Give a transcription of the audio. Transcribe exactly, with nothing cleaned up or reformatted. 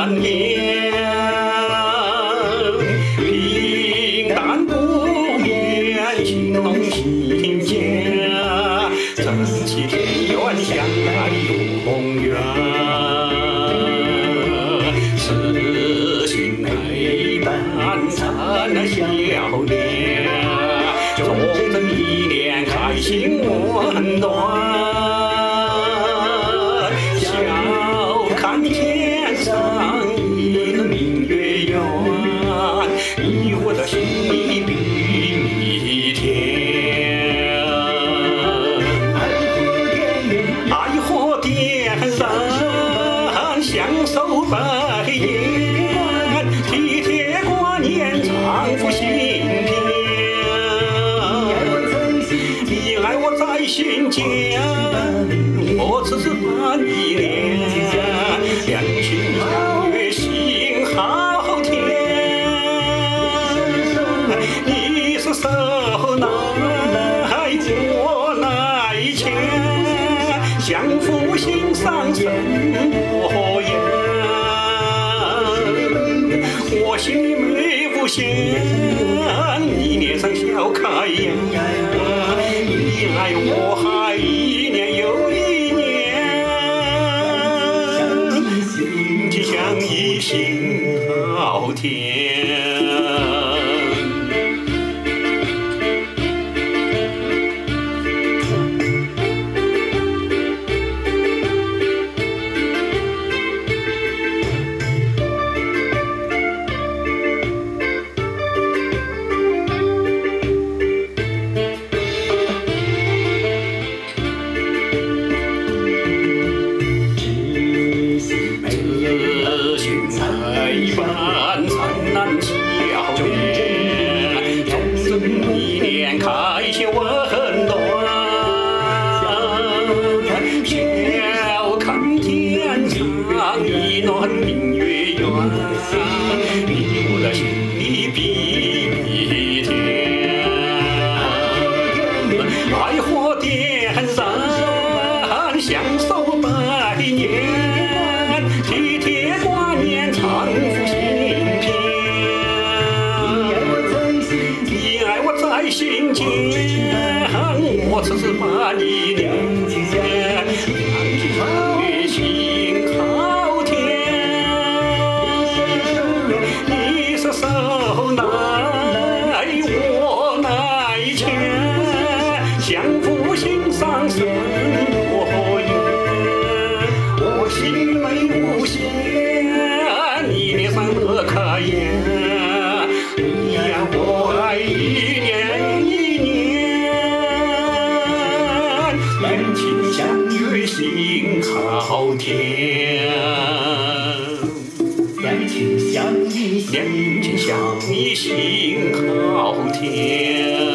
绵，平淡不变，情浓心间，真气天缘，相爱永远。此心陪伴，灿烂笑脸，忠贞一念，开心温暖。 看天上一轮明月圆，你我的心里比蜜甜。爱火点燃，相守百年，体贴挂念，常付心田。你爱我在心间，我只是伴你恋。 两情相悦心好甜，你是手拿我来牵，相扶心上生活缘。我心里美无限，你脸上笑开颜，你爱我还一年又一年。 相依心好甜。 陪伴灿烂笑脸，忠贞一念，开心温暖。笑看天上一轮明月圆，你我的心里比蜜甜。爱火点燃，相守百年。 体贴挂念，常付心田。你爱我在心间，我只是伴你恋。两情相悦心好甜。你是手拿我来牵，相扶心上生活缘。我心美。 无限，你脸上乐开颜，你呀我爱一年一年，两情相悦心好甜，两情相依，两情相依心好甜。